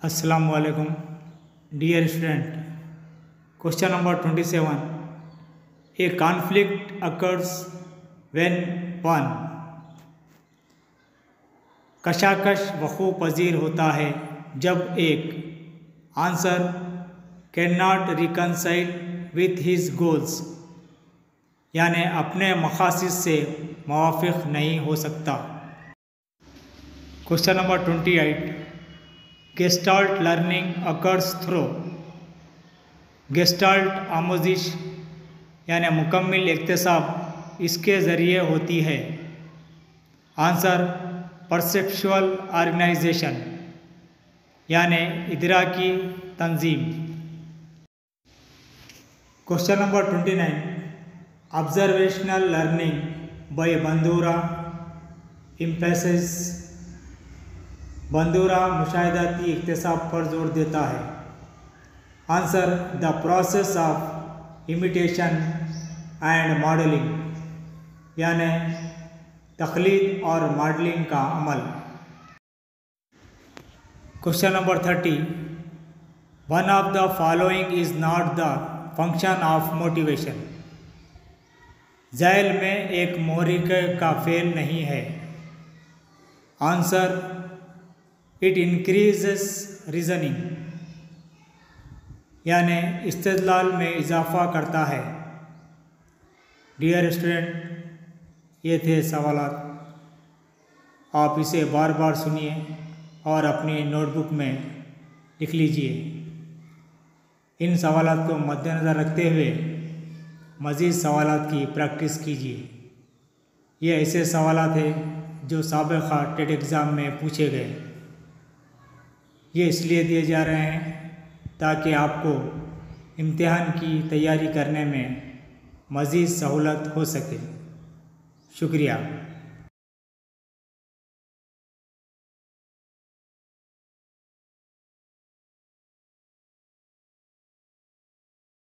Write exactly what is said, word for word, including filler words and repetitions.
Assalamu alaikum, dear student. Question number twenty-seven. A conflict occurs when one कशाकश वक़ू पज़ीर होता है जब एक answer can not reconcile with his goals यानी अपने मकासद से मुवाफ़िक़ नहीं हो सकता। Question number twenty eight. Gestalt learning occurs through. Gestalt आमोजिश यानी मुकम्मिल इक्तिसाब इसके ज़रिए होती है। आंसर परसेप्शुअल ऑर्गेनाइजेशन यानी इदराकी तंजीम। Question number twenty nine. Observational learning by Bandura emphasis. Bandura मुशाहिदाती इक्तिसाब पर जोर देता है। Answer the process of imitation and modelling यानी तक़लीद और मॉडलिंग का अमल। Question number thirty. One of the following is not the function of motivation. ज़ैल में एक मोहरिक का फ़ेल नहीं है। आंसर इट इंक्रीज़ेस रीज़निंग यानी इस्तेदलाल में इजाफ़ा करता है। डियर स्टूडेंट, ये थे सवालात। आप इसे बार बार सुनिए और अपनी नोटबुक में लिख लीजिए। इन सवालात को मद्देनज़र रखते हुए मज़ीद सवालात की प्रैक्टिस कीजिए। ये ऐसे सवालात हैं जो साबिक़ा टेट एग्ज़ाम में पूछे गए। ये इसलिए दिए जा रहे हैं ताकि आपको इम्तिहान की तैयारी करने में मज़ीद सहूलत हो सके। शुक्रिया।